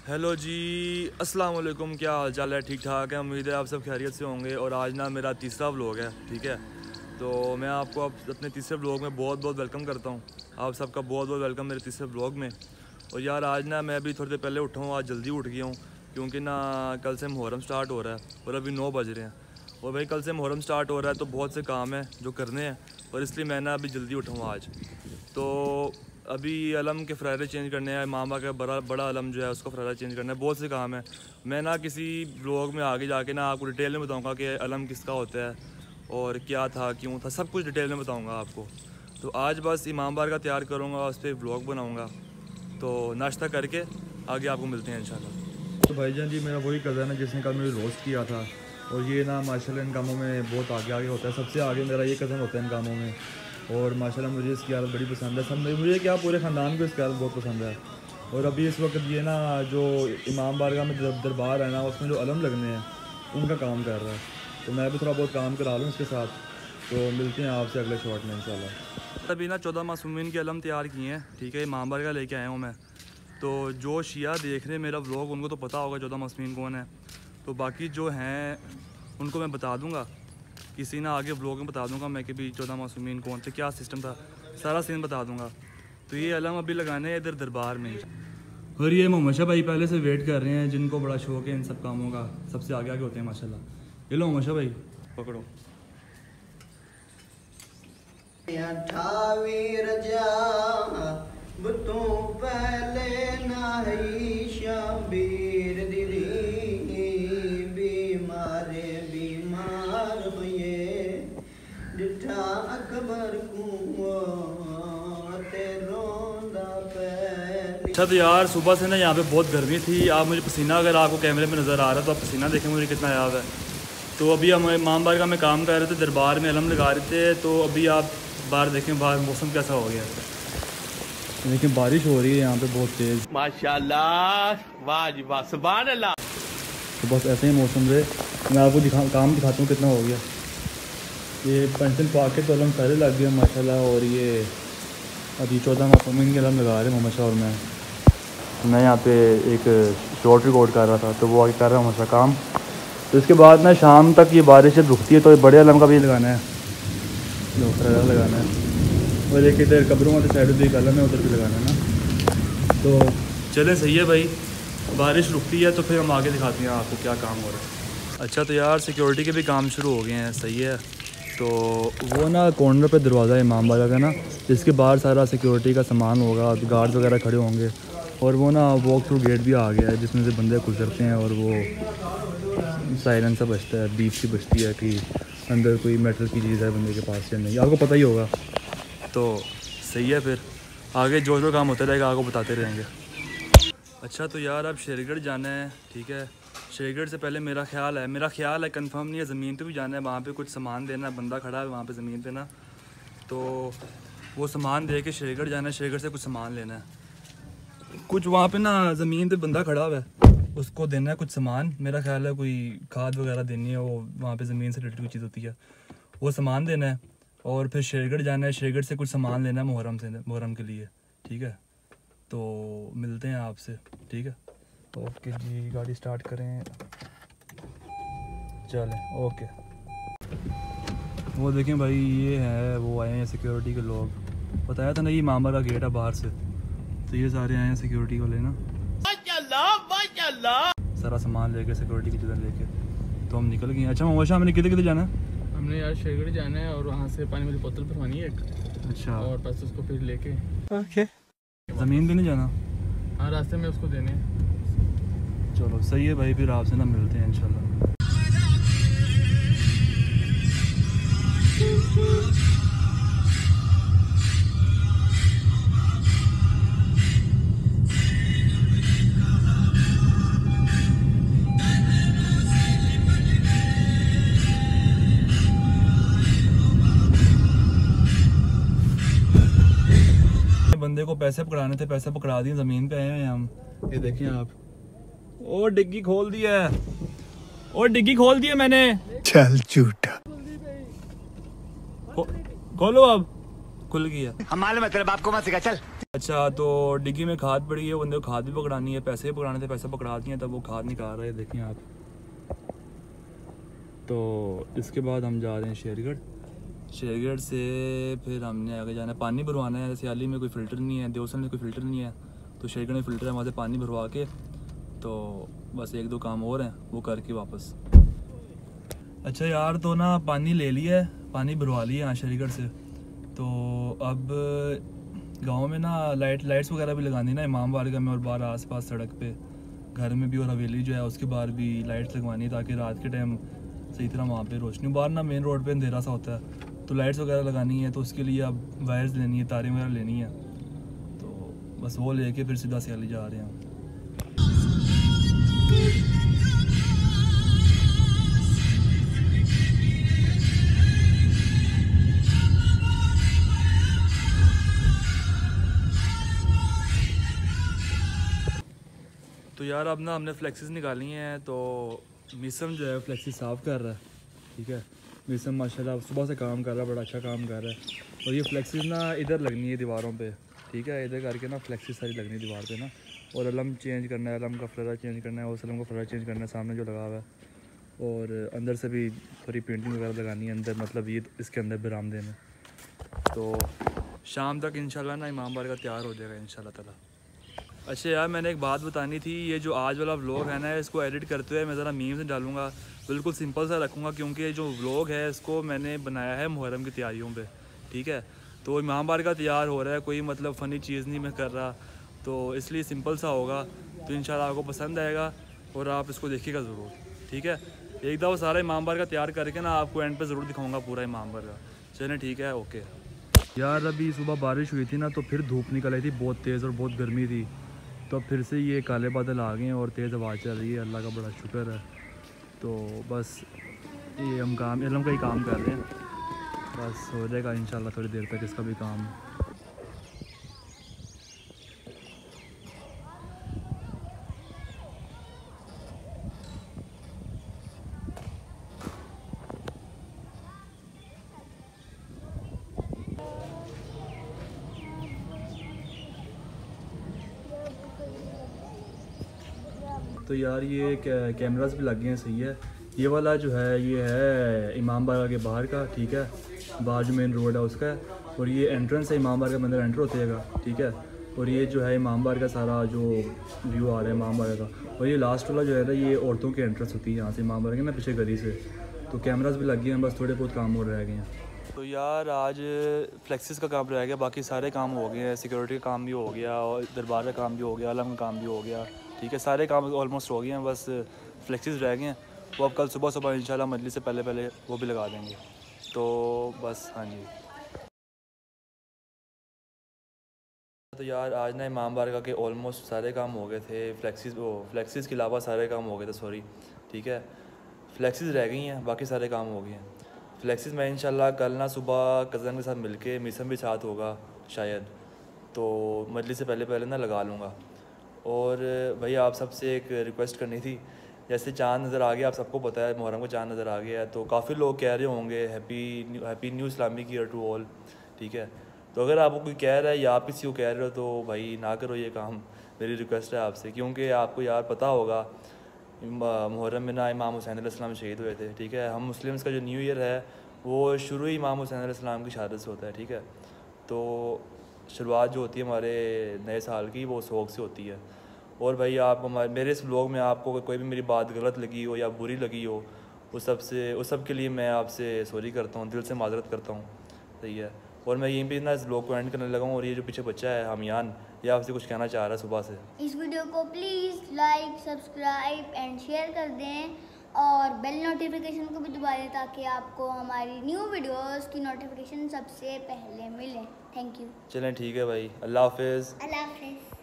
Hello जी, अस्सलाम वालेकुम। क्या हाल चाल है? ठीक ठाक है, उम्मीद है आप सब खैरियत से होंगे। और आज ना मेरा तीसरा व्लॉग है, ठीक है। तो मैं आपको अब अपने तीसरे व्लॉग में बहुत बहुत वेलकम करता हूँ। आप सबका बहुत बहुत वेलकम मेरे तीसरे व्लॉग में। और यार आज ना मैं अभी थोड़ी देर पहले उठा हूँ, आज जल्दी उठ गया हूँ क्योंकि ना कल से मुहर्रम स्टार्ट हो रहा है और अभी 9 बज रहे हैं। और भाई कल से मुहर्रम स्टार्ट हो रहा है तो बहुत से काम है जो करने हैं, और इसलिए मैं ना अभी जल्दी उठा हूँ आज। तो अभी अलम के फ्रायरे चेंज करने हैं, मामा का बड़ा अलम जो है उसको फ्रायरा चेंज करना है, बहुत से काम है। मैं ना किसी ब्लॉग में आगे जाके ना आपको डिटेल में बताऊंगा कि अलम किसका होता है और क्या था, क्यों था, सब कुछ डिटेल में बताऊंगा आपको। तो आज बस इमाम बार का तैयार करूँगा, उस पर ब्लॉग बनाऊँगा। तो नाश्ता करके आगे आपको मिलते हैं इंशाल्लाह। तो भाईजान जी मेरा वही कज़न है जिसने कल मुझे रोस्ट किया था, और ये ना माशाल्लाह इन कामों में बहुत आगे होता है। सबसे आगे मेरा ये कज़न होता है इन कामों में, और माशाल्लाह मुझे इसकी आदत बड़ी पसंद है। सब मुझे क्या पूरे ख़ानदान को इसकी आदत बहुत पसंद है। और अभी इस वक्त ये ना जो इमाम बारगाह में दरबार है ना, उसमें जो अलम लगने हैं उनका काम कर रहा है। तो मैं भी थोड़ा बहुत काम करा लूँ इसके साथ। तो मिलते हैं आपसे अगले शॉट में इंशाल्लाह। अभी ना 14 मासूमीन के अलम तैयार किए हैं, ठीक है। इमाम बारगाह लेके आया हूँ मैं। तो जो शिया देख रहे हैं मेरा व्लॉग उनको तो पता होगा 14 मासूमीन कौन है। तो बाकी जो हैं उनको मैं बता दूँगा, किसी ना आगे व्लॉग में बता दूंगा मैं कि भी 14 मासूमीन कौन थे, क्या सिस्टम था, सारा सीन बता दूंगा। तो ये अलम अभी लगाने हैं इधर दरबार में। और ये मोहम्मद शाह भाई पहले से वेट कर रहे हैं, जिनको बड़ा शौक है इन सब कामों का, सबसे आगे आगे होते हैं माशाल्लाह। ये लो मोहम्मद शाह भाई पकड़ो। अच्छा तो यार सुबह से ना यहाँ पे बहुत गर्मी थी। आप मुझे पसीना, अगर आपको कैमरे में नज़र आ रहा है तो आप पसीना देखें मुझे कितना याद है। तो अभी हम इमाम बारगाह में काम कर रहे थे, दरबार में अलम लगा रहे थे। तो अभी आप बाहर देखें, बाहर मौसम कैसा हो गया है। देखिए बारिश हो रही है यहाँ पे बहुत तेज़, माशाल्लाह, वाह जी वाह, सुभान अल्लाह। तो बस ऐसे ही मौसम रहे। मैं आपको काम दिखाता हूँ कितना हो गया। ये पेंसिल पाके तो अलम पहले लग गया माशाल्लाह। और ये अभी 14 मासूमीन के अलम लगा रहे हैं मोहम्मद शाह और मैं यहाँ पे एक शॉर्ट रिकॉर्ड कर रहा था, तो वो आगे कर रहा हूँ मोहम्मद शाह काम। तो इसके बाद ना शाम तक ये बारिश जब रुकती है तो बड़े अलम का भी लगाना है, लगाना है। और एक इधर कब्रों वाले साइड भी एक अलम है, उधर भी लगाना है ना। तो चलें, सही है भाई, बारिश रुकती है तो फिर हम आगे दिखाते हैं आपको क्या काम हो रहा है। अच्छा तो यार सिक्योरिटी के भी काम शुरू हो गए हैं, सही है। तो वो ना कॉर्नर पे दरवाज़ा है इमाम बारगाह का ना, जिसके बाहर सारा सिक्योरिटी का सामान होगा, गार्ड वगैरह खड़े होंगे। और वो ना वॉक थ्रू गेट भी आ गया है जिसमें से बंदे गुजरते हैं, और वो साइलेंस सा बजता है, बीप सी बजती है कि अंदर कोई मेटल की चीज़ है बंदे के पास या नहीं, आपको पता ही होगा। तो सही है, फिर आगे जो काम होता रहेगा आपको बताते रहेंगे। अच्छा तो यार अब शेरगढ़ जाना है, ठीक है। शेरगढ़ से पहले मेरा ख्याल है कंफर्म नहीं है, ज़मीन पे भी जाना है, वहाँ पे कुछ सामान देना है, बंदा खड़ा है वहाँ पे ज़मीन पे ना। तो वो सामान दे के शेरगढ़ जाना है, शेरगढ़ से कुछ सामान लेना है। कुछ वहाँ पे ना ज़मीन पे बंदा खड़ा हुआ है, उसको देना है कुछ सामान। मेरा ख्याल है कोई खाद वगैरह देनी है, वो वहाँ पे ज़मीन से रिलेटेड कोई चीज़ होती है, वो सामान देना है। और फिर शेरगढ़ जाना है, शेरगढ़ से कुछ सामान लेना है मुहर्रम के लिए, ठीक है। तो मिलते हैं आपसे, ठीक है। ओके जी, गाड़ी स्टार्ट करें, चलें, ओके। वो देखें भाई, ये है वो आए हैं सिक्योरिटी के लोग, बताया था ना ये इमाम बारगाह गेट है बाहर से। तो ये सारे आए हैं सिक्योरिटी वाले ना, सारा सामान लेके सिक्योरिटी की चीज़ें लेके तो हम निकल गए। अच्छा मोहम्मद शाह, हमने किधर जाना है? हमने यार शेरगढ़ जाना है और वहाँ से पानी वाली बोतल भरवानी है एक। अच्छा, और बस उसको फिर लेके ओके। ज़मीन पे नहीं जाना? हाँ, रास्ते में उसको देने। चलो सही है भाई, फिर आपसे ना मिलते हैं इंशाल्लाह। बंदे को पैसे पकड़ाने थे, पैसे पकड़ा दिए, ज़मीन पे आए हैं हम। ये देखें आप, ओ डिग्गी खोल दिया है, ओ डिग्गी खोल दिया मैंने। चल झूठा, खोलो अब, खुल गया। हमारे मतलब आपको मत सिखा, चल। अच्छा, तो डिग्गी में खाद पड़ी है, बंदे को खाद भी पकड़ानी है, पैसे भी पकड़ाने थे, पैसे पकड़ा दिए, तब वो खाद निकाल रहे हैं, देखें आप। तो इसके बाद हम जा रहे हैं शेरगढ़ से फिर हमने आगे जाना है, पानी भरवाना है। सियाली में कोई फ़िल्टर नहीं है, देवसन में कोई फ़िल्टर नहीं है, तो शेरगढ़ में फ़िल्टर है, वहाँ से पानी भरवा के तो बस 1-2 काम और हैं वो करके वापस। अच्छा यार, तो ना पानी ले लिया है, पानी भरवा लिया यहाँ शेरगढ़ से। तो अब गांव में ना लाइट्स वगैरह भी लगानी ना, इमाम बारगाह में और बाहर आसपास सड़क पे, घर में भी और हवेली जो है उसके बाहर भी लाइट्स लगवानी है, ताकि रात के टाइम सही तरह वहाँ पे रोशनी, बाहर ना मेन रोड पे अंधेरा सा होता है, तो लाइट्स वगैरह लगानी है। तो उसके लिए अब वायर्स लेनी है, तारें वगैरह लेनी है, तो बस वो लेके फिर सीधा सियाली जा रहे हैं। तो यार अब ना हमने फ्लेक्सिस निकाली हैं, तो मिसम जो है फ्लेक्सिस साफ़ कर रहा है, ठीक है। मिसम माशाल्लाह सुबह से काम कर रहा है, बड़ा अच्छा काम कर रहा है। और ये फ्लेक्सिस ना इधर लगनी है दीवारों पे, ठीक है, इधर करके ना फ्लेक्सिस सारी लगनी है दीवार पे ना। और अलम चेंज करना है, अलम का फ्लरा चेंज करना है, और अलम का फ्लरा चेंज करना है सामने जो लगा हुआ है। और अंदर से भी थोड़ी पेंटिंग वगैरह लगानी है अंदर, मतलब ये इसके अंदर बरामदे में। तो शाम तक इंशाल्लाह ना इमाम बारगाह तैयार हो जाएगा इंशाल्लाह ताला। अच्छा यार, मैंने एक बात बतानी थी, ये जो आज वाला व्लॉग है ना, इसको एडिट करते हुए मैं ज़रा मीम से डालूँगा, बिल्कुल सिंपल सा रखूँगा, क्योंकि जो व्लॉग है इसको मैंने बनाया है मुहर्रम की तैयारियों पे, ठीक है। तो इमाम बारगाह तैयार हो रहा है, कोई मतलब फ़नी चीज़ नहीं मैं कर रहा, तो इसलिए सिंपल सा होगा। तो इंशाल्लाह आपको पसंद आएगा और आप इसको देखिएगा ज़रूर, ठीक है। एक दफ़ा सारा इमाम बारगाह तैयार करके ना आपको एंड पे ज़रूर दिखाऊँगा पूरा इमाम बारगाह। चलें ठीक है, ओके। यार अभी सुबह बारिश हुई थी ना, तो फिर धूप निकल आई थी बहुत तेज़ और बहुत गर्मी थी, तो फिर से ये काले बादल आ गए हैं और तेज़ हवा चल रही है, अल्लाह का बड़ा शुक्र है। तो बस ये हम का ही काम कर रहे हैं, बस हो जाएगा इंशाल्लाह थोड़ी देर तक इसका भी काम। तो यार ये कैमरास भी लग गए हैं, सही है। ये वाला जो है ये है इमाम बारगाह के बाहर का, ठीक है, बाहर जो मेन रोड है उसका है। और ये एंट्रेंस है इमाम बारगाह के अंदर एंटर होते जाएगा, ठीक है। और ये जो है इमाम बारगाह का सारा जो व्यू आ रहा है इमाम बारगाह का। और ये लास्ट वाला जो है ना, ये औरतों की एंट्रेंस होती है यहाँ से इमाम बारगाह ना, पीछे गली से। तो कैमरास भी लग गए हैं, बस थोड़े बहुत काम और रह गए हैं। तो यार आज फ्लेक्सिस का काम रह गया, बाकी सारे काम हो गए हैं। सिक्योरिटी का काम भी हो गया और दरबार का काम भी हो गया, अलम का काम भी हो गया, ठीक है। सारे काम ऑलमोस्ट हो गए हैं, बस फ्लेक्सिस रह गए हैं। वो अब कल सुबह इंशाल्लाह मजलिस से पहले वो भी लगा देंगे। तो बस हाँ जी। तो यार आज ना इमाम बारगाह के ऑलमोस्ट सारे काम हो गए थे, फ्लेक्सिस के अलावा सारे काम हो गए थे, सॉरी, ठीक है। फ्लेक्सिस रह गई हैं, बाकी सारे काम हो गए हैं। फ्लेक्सिस मैं इंशाल्लाह कल ना सुबह कज़न के साथ मिलके, मिसम भी साथ होगा शायद, तो मजलिस से पहले ना लगा लूँगा। और भाई आप सबसे एक रिक्वेस्ट करनी थी, जैसे चाँद नज़र आ गया, आप सबको पता है मुहर्रम को चाँद नज़र आ गया है, तो काफ़ी लोग कह रहे होंगे happy new Islamic year to all, ठीक है। तो अगर आपको कोई कह रहा है या आप किसी को कह रहे हो, तो भाई ना करो ये काम, मेरी रिक्वेस्ट है आपसे, क्योंकि आपको यार पता होगा मुहर्रम में ना इमाम हुसैन अलैहिस्सलाम शहीद हुए थे, ठीक है। हम मुस्लिम्स का जो न्यू ईयर है वो शुरू ही इमाम हुसैन अलैहिस्सलाम की शहादत से होता है, ठीक है। तो शुरुआत जो होती है हमारे नए साल की, वो शौक़ से होती है। और भाई आप मेरे इस व्लॉग में आपको कोई भी मेरी बात गलत लगी हो या बुरी लगी हो, उस सब के लिए मैं आपसे सॉरी करता हूँ, दिल से माजरत करता हूँ, सही है। और मैं यहीं पे ना इस व्लॉग को एंड करने लगा हूँ। और ये जो पीछे बच्चा है हमियान, ये आपसे कुछ कहना चाह रहा है सुबह से। इस वीडियो को please like, subscribe and share कर दें, और बेल नोटिफिकेशन को भी दबा दें, ताकि आपको हमारी न्यू वीडियोस की नोटिफिकेशन सबसे पहले मिले। Thank you. चलें ठीक है भाई, अल्लाह हाफिज़। अल्लाह हाफिज़।